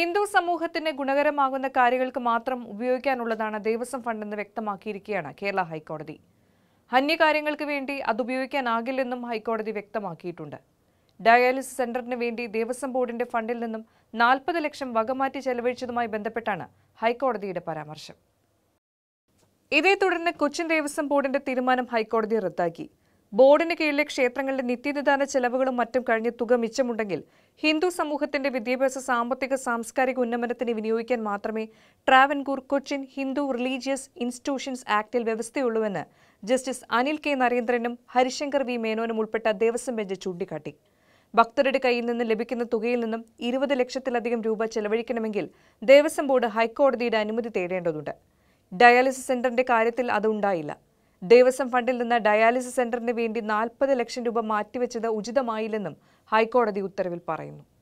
ഹിന്ദു സമൂഹത്തിന് ഗുണകരമാകുന്ന കാര്യങ്ങൾക്ക് മാത്രം ഉപയോഗിക്കാനുള്ളതാണ് ദേവസ്വം ഫണ്ടെന്ന് വ്യക്തമാക്കിയിരിക്കുകയാണ് കേരള ഹൈക്കോടതി. അന്യകാര്യങ്ങൾക്ക് വേണ്ടി അത് ഉപയോഗിക്കാനാകില്ലെന്നും ഹൈക്കോടതി വ്യക്തമാക്കിയിട്ടുണ്ട്. ഡയാലിസിസ് സെന്ററിന് വേണ്ടി ദേവസ്വം ബോർഡിന്റെ ഫണ്ടിൽ നിന്നും 40 ലക്ഷം വകമാറ്റി ചെലവഴിച്ചതുമായി ബന്ധപ്പെട്ടാണ് ഹൈക്കോടതിയുടെ പരാമർശം. ഇതേ തുടർന്ന് കൊച്ചിൻ ദേവസ്വം ബോർഡിന്റെ തീരുമാനം ഹൈക്കോടതി റദ്ദാക്കി. ബോർഡിന് കീഴിലെ ക്ഷേത്രങ്ങളുടെ നിത്യനിദാന ചെലവുകളും മറ്റും കഴിഞ്ഞ തുക മിച്ചമുണ്ടെങ്കിൽ ഹിന്ദു സമൂഹത്തിന്റെ വിദ്യാഭ്യാസ, സാമ്പത്തിക, സാംസ്കാരിക ഉന്നമനത്തിന് വിനിയോഗിക്കാൻ മാത്രമേ ട്രാവൻകൂർ കൊച്ചിൻ ഹിന്ദു റിലീജിയസ് ഇൻസ്റ്റിറ്റ്യൂഷൻസ് ആക്ടിൽ വ്യവസ്ഥയുള്ളൂവെന്ന് ജസ്റ്റിസ് അനിൽ കെ നരേന്ദ്രനും ഹരിശങ്കർ വി മേനോനും ഉൾപ്പെട്ട ദേവസ്വം ബെഞ്ച് ചൂണ്ടിക്കാട്ടി. ഭക്തരുടെ കയ്യിൽ നിന്ന് ലഭിക്കുന്ന തുകയിൽ നിന്നും 20 ലക്ഷത്തിലധികം രൂപ ചെലവഴിക്കണമെങ്കിൽ ദേവസ്വം ബോർഡ് ഹൈക്കോടതിയുടെ അനുമതി തേടേണ്ടതുണ്ട്. ഡയാലിസിസ് സെന്ററിന്റെ കാര്യത്തിൽ അത് ഉണ്ടായില്ല. ദേവസ്വം ഫണ്ടിൽ നിന്ന് ഡയാലിസിസ് സെന്ററിന് വേണ്ടി 40 ലക്ഷം രൂപ മാറ്റിവെച്ചത് ഉചിതമായില്ലെന്നും ഹൈക്കോടതി ഉത്തരവിൽ പറയുന്നു.